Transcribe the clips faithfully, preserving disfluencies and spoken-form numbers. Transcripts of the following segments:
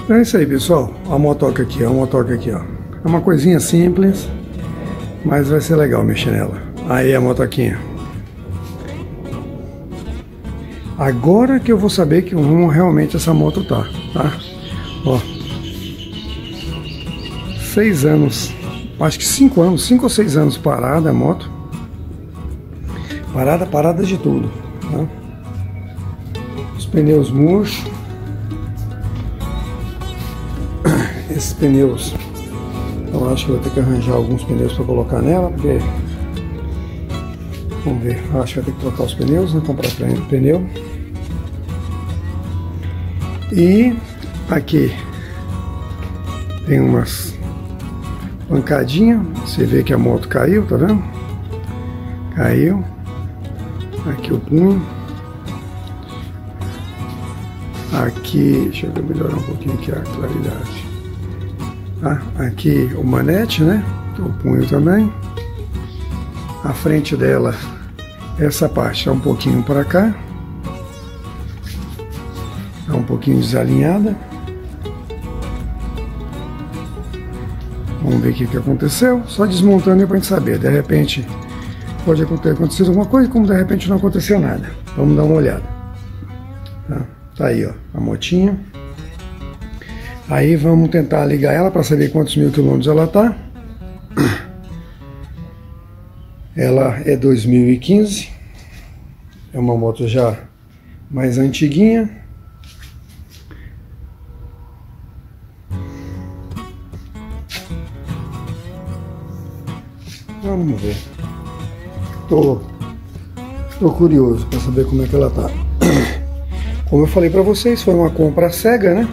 Então é isso aí, pessoal. A motoca aqui, ó, a motoca aqui, ó. É uma coisinha simples, mas vai ser legal mexer nela. Aí a motoquinha. Agora que eu vou saber que como realmente essa moto tá, tá? Ó. Seis anos, acho que cinco anos, cinco ou seis anos parada a moto. Parada, parada de tudo, tá? Os pneus murchos. Esses pneus, eu acho que vou ter que arranjar alguns pneus para colocar nela, porque vamos ver, eu acho que vai ter que trocar os pneus, né? Comprar pneu. E aqui tem umas pancadinhas, você vê que a moto caiu, tá vendo? Caiu. Aqui o punho. Aqui, deixa eu melhorar um pouquinho aqui a claridade. Ah, aqui o manete, né? O punho também. A frente dela, essa parte está um pouquinho para cá. Está um pouquinho desalinhada. Vamos ver o que, que aconteceu. Só desmontando para a gente saber. De repente pode ter acontecido alguma coisa, como de repente não aconteceu nada. Vamos dar uma olhada. Tá, tá aí, ó, a motinha. Aí vamos tentar ligar ela para saber quantos mil quilômetros ela tá. Ela é dois mil e quinze. É uma moto já mais antiguinha. Vamos ver. Tô, tô curioso para saber como é que ela tá. Como eu falei para vocês, foi uma compra cega, né?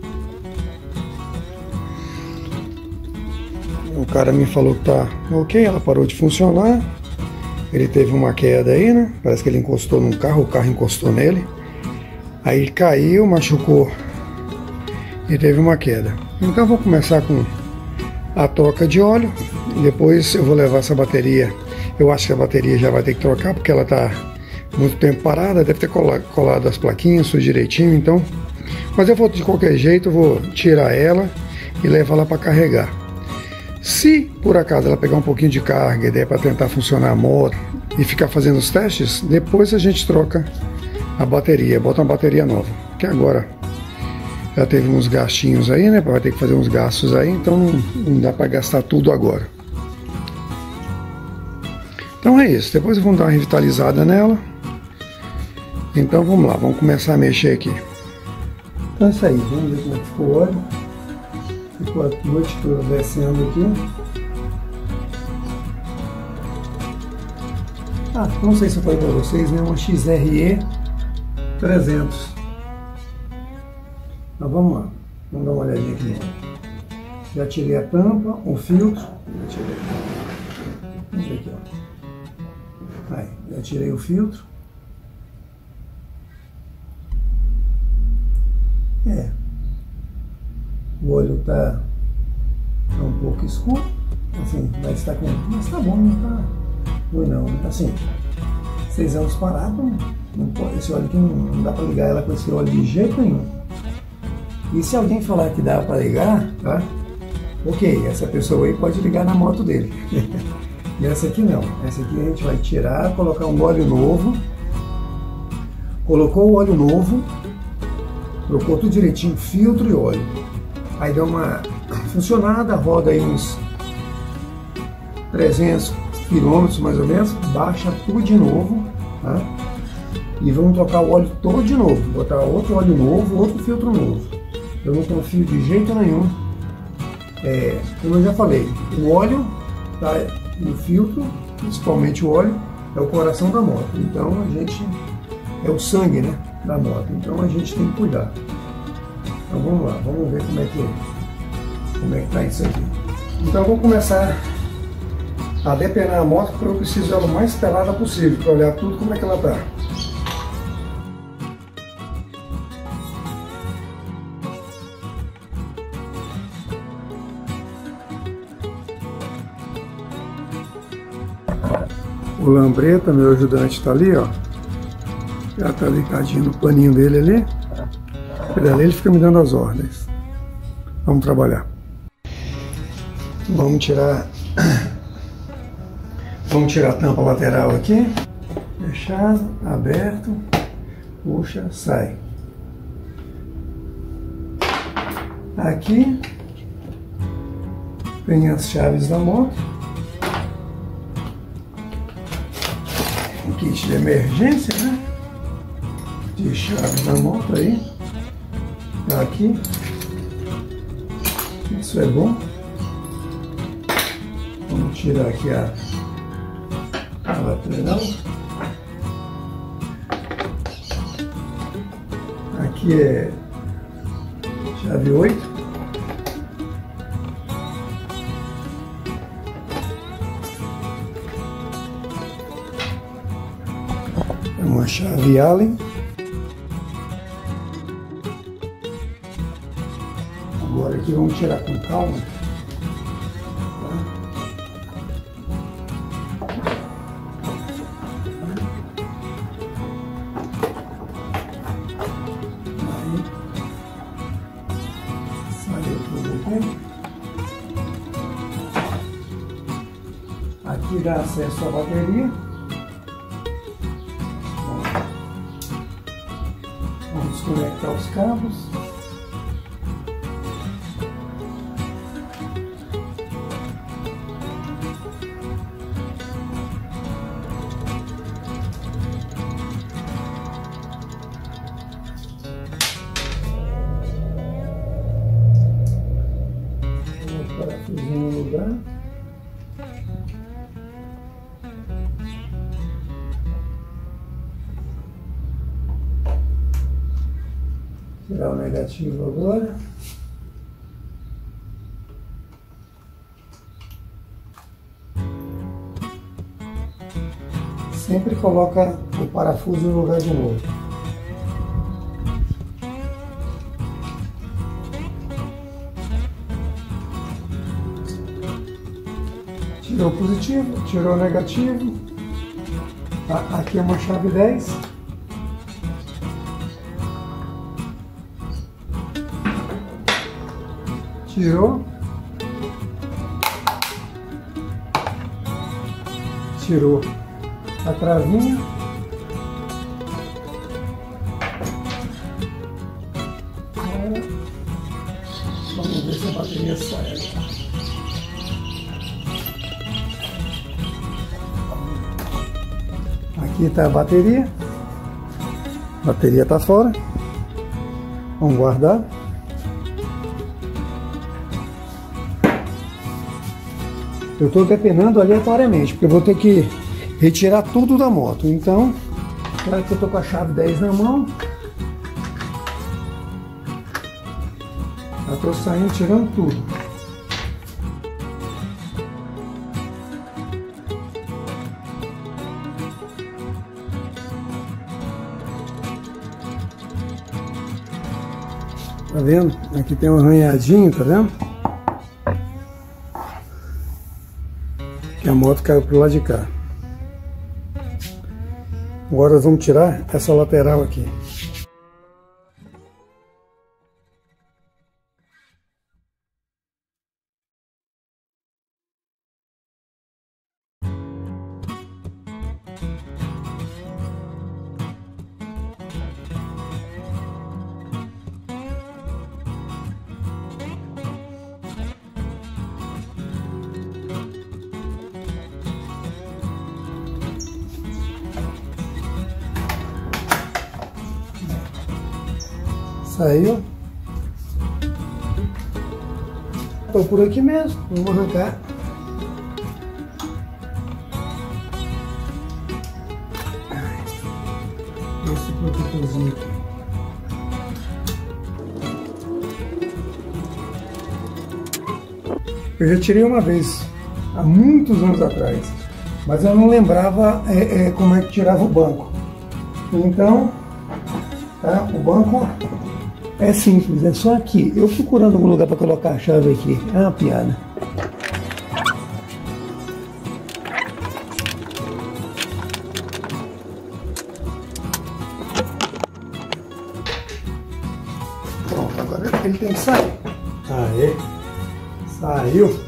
O cara me falou que tá ok, ela parou de funcionar. Ele teve uma queda aí, né? Parece que ele encostou num carro, o carro encostou nele. Aí ele caiu, machucou e teve uma queda. Então vou começar com a troca de óleo. Depois eu vou levar essa bateria. Eu acho que a bateria já vai ter que trocar, porque ela tá muito tempo parada. Deve ter colado as plaquinhas tudo direitinho, então. Mas eu vou, de qualquer jeito, eu vou tirar ela e levar ela para carregar. Se por acaso ela pegar um pouquinho de carga e der para tentar funcionar a moto e ficar fazendo os testes, depois a gente troca a bateria, bota uma bateria nova. Que agora já teve uns gastinhos aí, né? Vai ter que fazer uns gastos aí, então não, não dá para gastar tudo agora. Então é isso, depois vamos dar uma revitalizada nela. Então vamos lá, vamos começar a mexer aqui. Então é isso aí, vamos ver como é que ficou o óleo. Ficou a noite toda descendo aqui. Ah, não sei se eu falei para vocês, né? Uma X R E trezentos. Então vamos lá, vamos dar uma olhadinha aqui dentro. Já tirei a tampa, o filtro. Já tirei. Vamos ver aqui, ó. Aí, já tirei o filtro. É. O olho tá, tá um pouco escuro, assim, mas tá com. Mas tá bom, não tá ruim não. Assim, seis anos parado, não pode, esse óleo aqui não, não dá pra ligar ela com esse óleo de jeito nenhum. E se alguém falar que dá pra ligar, tá? Ok, essa pessoa aí pode ligar na moto dele. E essa aqui não. Essa aqui a gente vai tirar, colocar um óleo novo. Colocou o óleo novo, trocou tudo direitinho, filtro e óleo. Aí dá uma funcionada, roda aí uns trezentos quilômetros mais ou menos, baixa tudo de novo, tá? E vamos trocar o óleo todo de novo, botar outro óleo novo, outro filtro novo. Eu não confio de jeito nenhum. É, como eu já falei, o óleo, tá, o filtro, principalmente o óleo, é o coração da moto. Então a gente, é o sangue, né, da moto. Então a gente tem que cuidar. Então vamos lá, vamos ver como é que como é que tá isso aqui. Então vou começar a depenar a moto, porque eu preciso dela o mais pelada possível para olhar tudo como é que ela tá. O Lambreta, meu ajudante, tá ali, ó. Já tá ligadinho no paninho dele ali. Ele fica me dando as ordens. Vamos trabalhar. Vamos tirar, vamos tirar a tampa lateral aqui. Fechado, aberto, puxa, sai. Aqui vem as chaves da moto. Um kit de emergência, né? De chaves da moto aí. Tá aqui. Isso é bom. Vamos tirar aqui a, a lateral. Aqui é chave oito. É uma chave Allen. Agora aqui vamos tirar com calma. Aí, saiu tudo aqui. Aqui dá acesso à bateria. Vamos conectar os cabos. Parafusinho no lugar. Tirar o negativo agora. Sempre coloca o parafuso no lugar de novo. Tirou o positivo, tirou o negativo. Aqui é uma chave dez. Tirou. Tirou a travinha. Agora, vamos ver se a bateria sai. Aqui está a bateria. A bateria está fora. Vamos guardar. Eu estou depenando aleatoriamente, porque eu vou ter que retirar tudo da moto. Então, claro que eu estou com a chave dez na mão. Já estou saindo, tirando tudo. Tá vendo? Aqui tem um arranhadinho, tá vendo? Que a moto caiu pro lado de cá. Agora nós vamos tirar essa lateral aqui. Saiu. Estou por aqui mesmo. Vamos arrancar. Esse protetorzinho aqui. Eu já tirei uma vez, há muitos anos atrás, mas eu não lembrava é, é, como é que tirava o banco. Então, tá, o banco é simples, é só aqui. Eu procurando algum lugar para colocar a chave aqui. É uma piada. Pronto, agora ele tem que sair. Aê, saiu.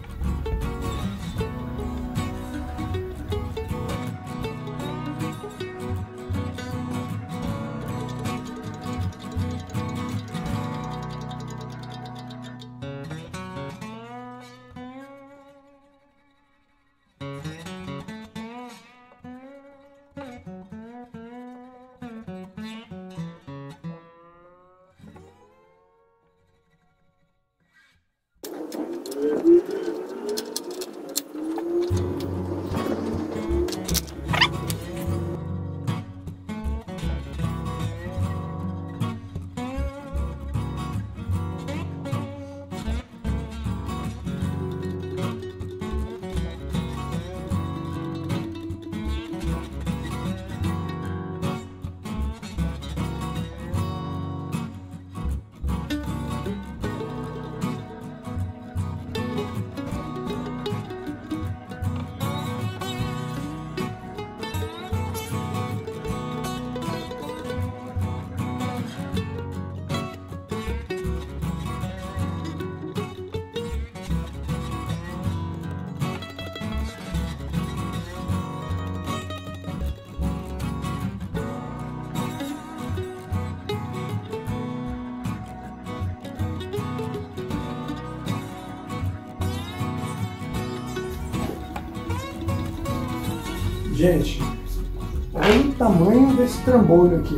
Gente, olha o tamanho desse trambolho aqui.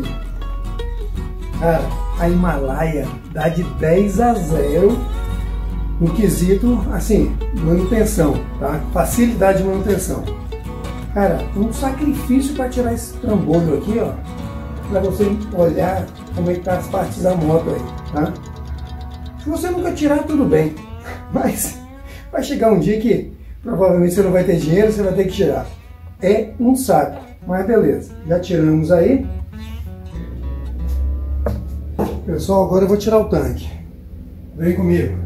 Cara, a Himalaia dá de dez a zero no quesito, assim, manutenção, tá? Facilidade de manutenção. Cara, um sacrifício para tirar esse trambolho aqui, ó, para você olhar como é que tá as partes da moto aí, tá? Se você nunca tirar, tudo bem, mas vai chegar um dia que provavelmente você não vai ter dinheiro, você vai ter que tirar. É um saco, mas beleza, já tiramos aí. Pessoal, agora eu vou tirar o tanque. Vem comigo.